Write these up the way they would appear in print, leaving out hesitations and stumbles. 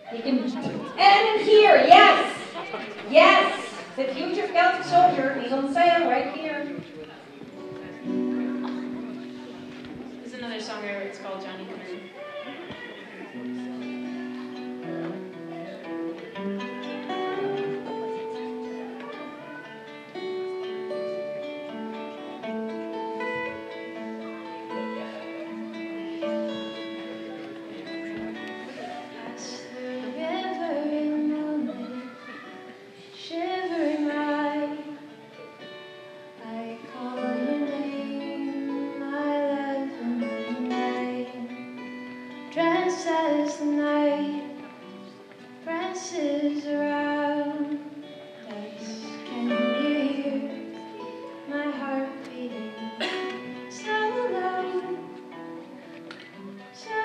You can, and in here, yes, yes, the future Celtic soldier, he's on sale right here. There's another song I wrote, it's called Johnny Come In. Dressed as the night presses around us, can you hear my heart beating so low, so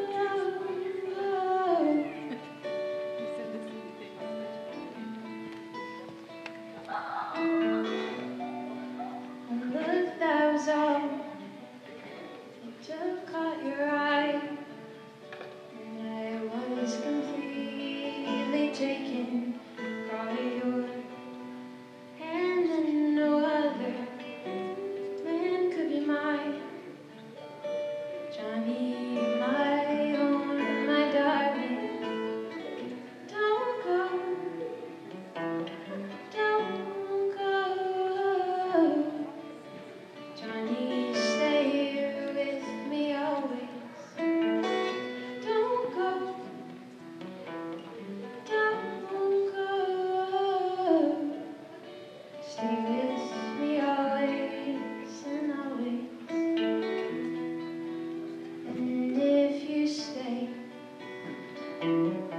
low? And look, that was all it took, caught your eye. Was completely taken, caught your hand and no other man could be mine. Johnny, my own, my darling, don't go, don't go. Johnny, stay here with me always. Stay with me always and always. And if you stay,